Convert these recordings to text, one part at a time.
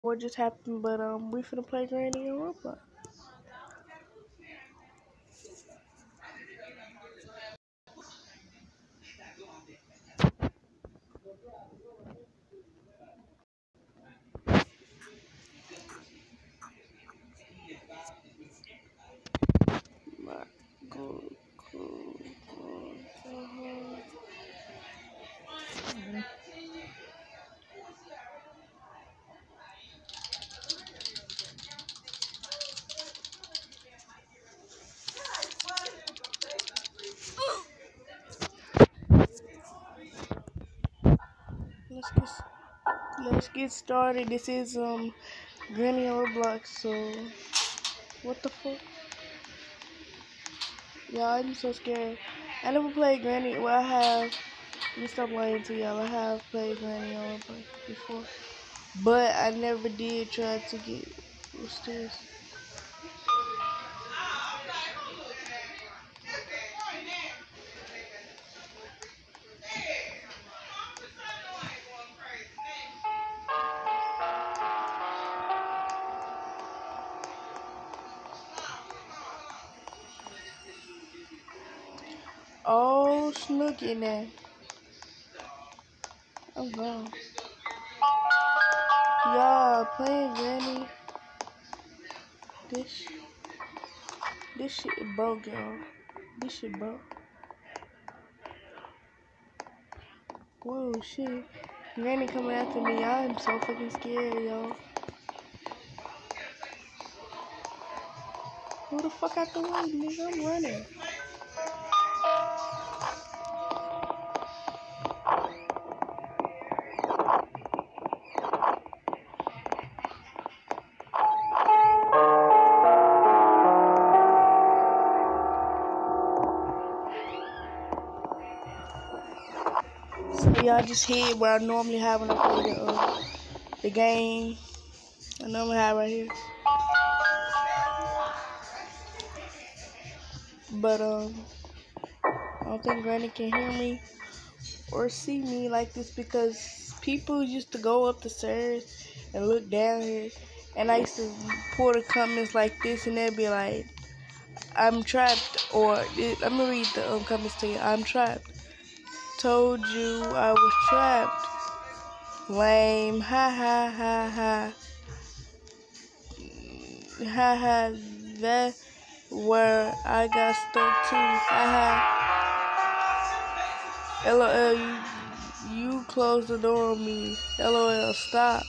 what just happened, but we finna play Granny and Roblox. My God, let's get let's get started. This is Granny and Roblox. So what the fuck? Y'all, I'm so scared. I never played Granny. Well, I have. Let me stop lying to y'all. I have played Granny and Roblox before, but I never did try to get. What's this? Oh, Snooki in there. I'm gone. Y'all playing Granny. This this shit broke, y'all. This shit broke. Whoa, shit. Granny coming after me. I'm so fucking scared, y'all. Who the fuck out the way, nigga? I'm running. So y'all just hit where I normally have when I play the game. I normally have right here. But I don't think Granny can hear me or see me like this because people used to go up the stairs and look down here, and I used to pull the comments like this, and they'd be like, "I'm trapped," or let me read the comments to you. "I'm trapped. Told you I was trapped. Lame. Ha ha ha ha. Ha ha. That's where I got stuck too. Ha ha. LOL. You closed the door on me. LOL. Stop."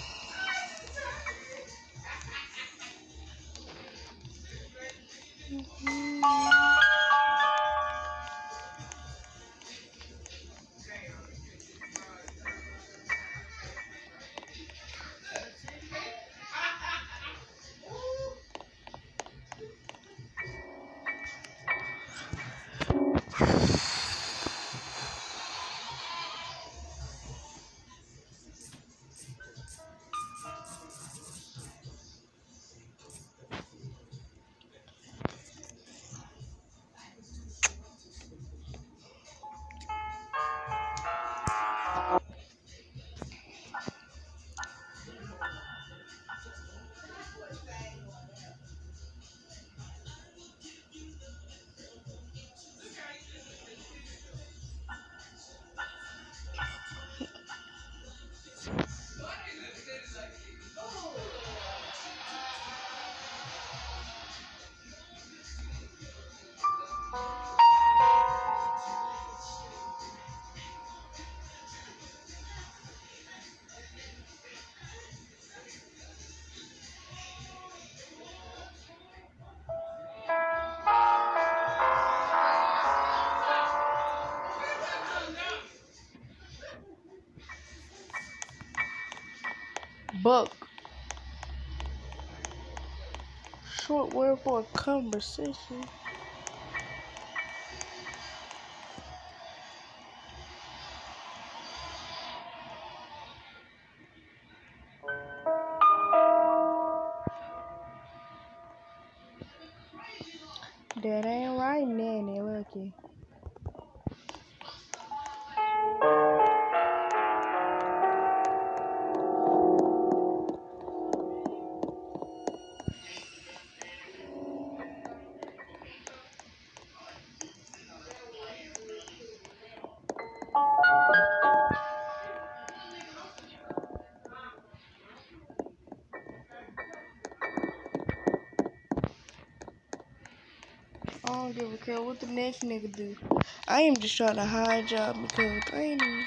Buck. Short word for a conversation. That ain't right, Nanny. Lucky. don't give a care what the next nigga do. I am just trying to hide y'all because I ain't even...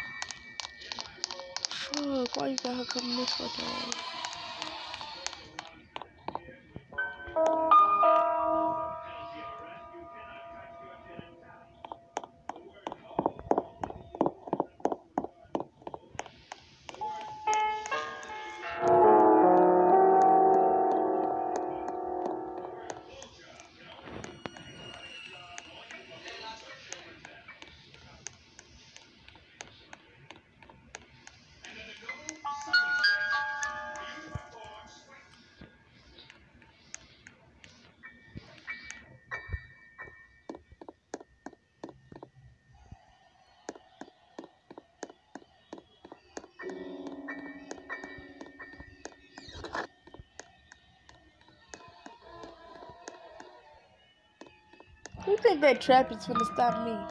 Fuck, why you got her coming this fucking way? Who think that trap is gonna stop me?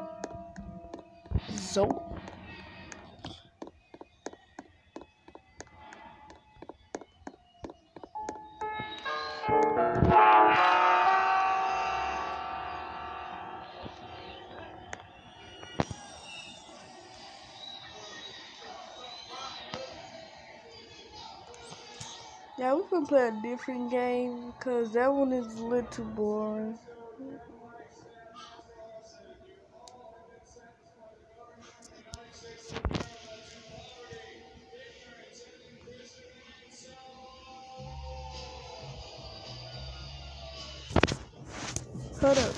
So. Yeah, we can play a different game because that one is a little too boring. Hold up.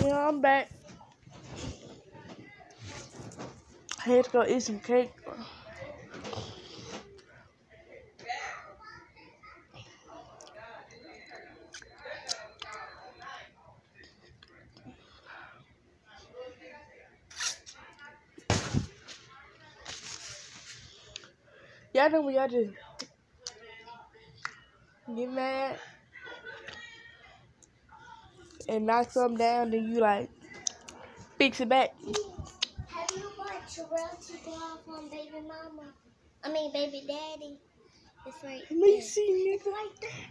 Yeah, I'm back. I had to go eat some cake. Y'all know when y'all just get mad and knock something down, then you like fix it back. Have you watched Royalty Go Off on Baby Mama? I mean, Baby Daddy. It's right Let me there. see, It's nigga. right there.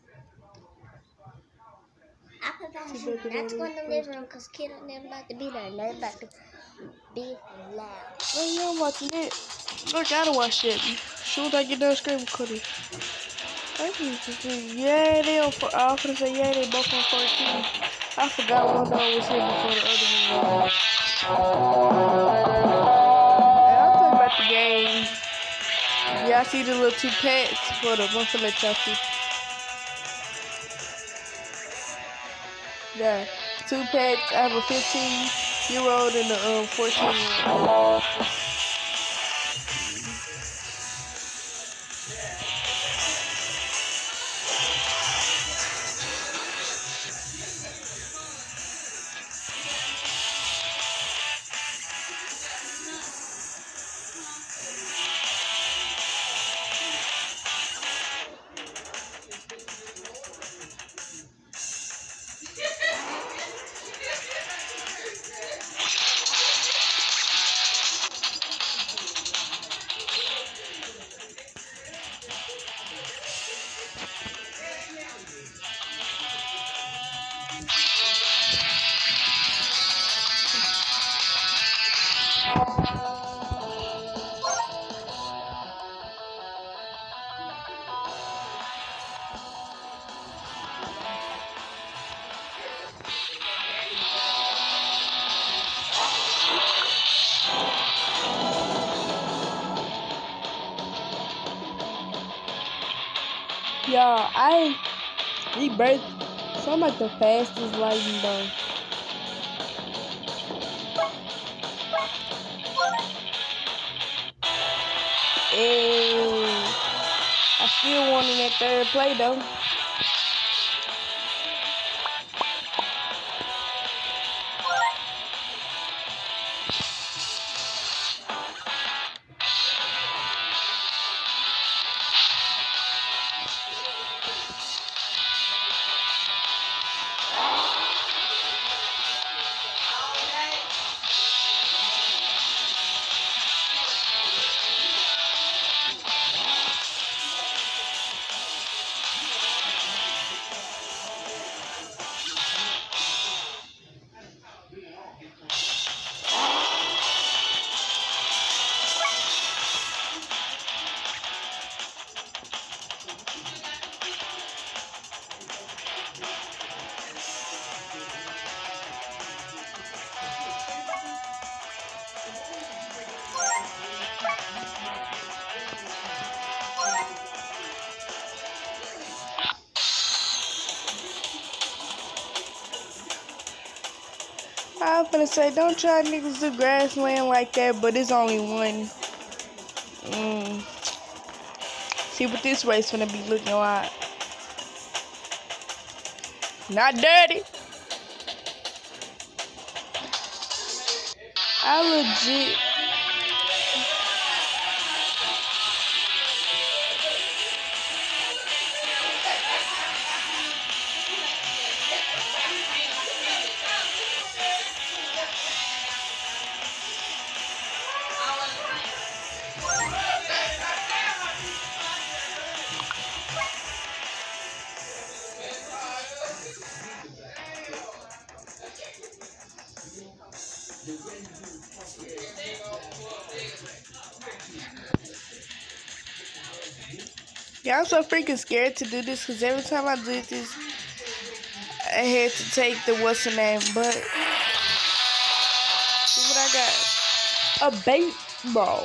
I put that See, shit Baby not to go in the Daddy. living room because kid ain't never about to be there. Never about to be loud. Oh, yeah, I'm watching it. I gotta watch it. Soon as I get done screaming, Cody. I need to see. Yeah, they on. I was gonna say yeah, they both on 14. I forgot one dog was here before the other one. And I'm talking about the game. Yeah, I see the little two pets for the one for the Chelsea. Yeah, two pets. I have a 15-year-old and a 14-year-old. Yeah, I rebirth. So I'm like the fastest lightning bug. And I still won in that third play though. I'm finna say, don't try niggas do grassland like that, but it's only one. See what this race finna be looking like. Not dirty. I legit. Yeah, I'm so freaking scared to do this because every time I did this, I had to take the what's the name, but see what I got? A baseball.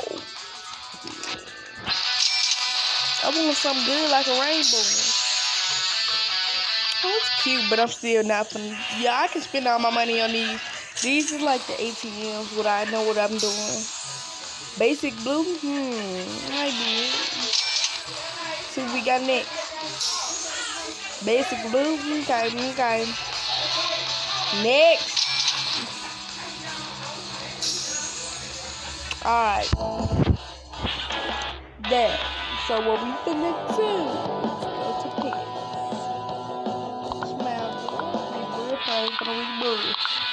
I want something good like a rainbow. Oh, it's cute, but I'm still not finna. Yeah, I can spend all my money on these. These are like the ATMs. What I know what I'm doing. Basic blue. Might be it. See what we got next. Basic blue. Okay, okay. Next. Alright. There. So what we finna do is go to pets. Smile girl. Big bird thing for the big bird.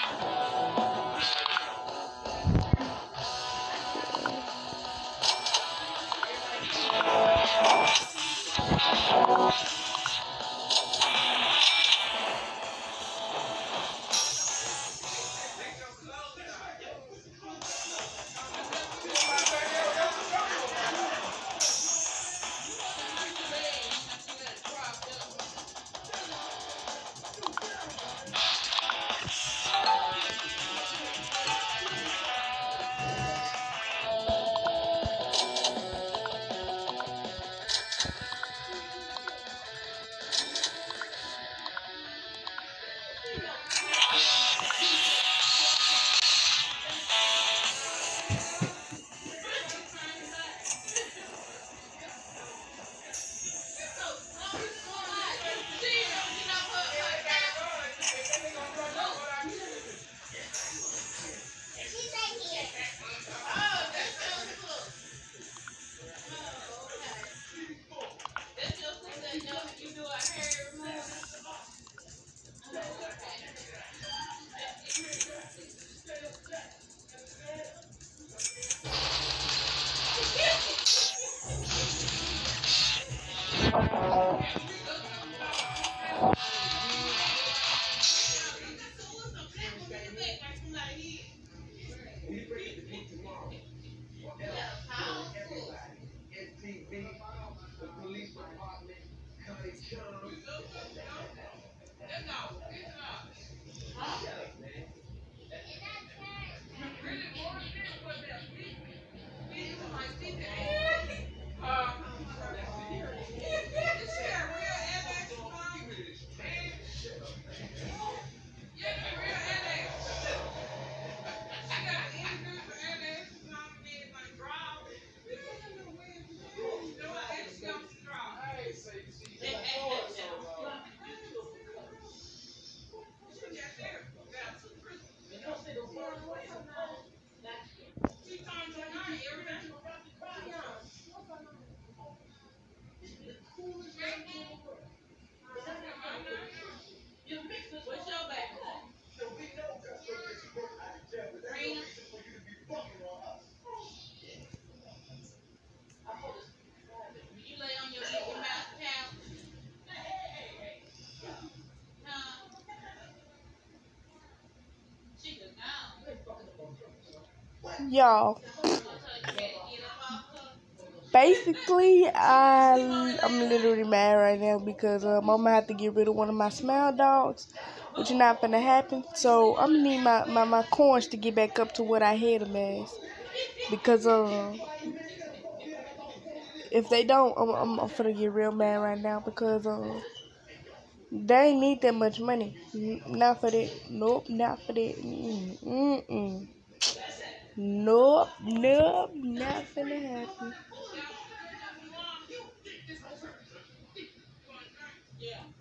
Y'all. Basically, I'm literally mad right now because I'm gonna have to get rid of one of my smile dogs, which is not gonna happen. So I'm gonna need my coins to get back up to what I had them as. Because if they don't, I'm gonna get real mad right now because they ain't need that much money. Not for that. Nope, not for that. Nope, nope, not finna happen.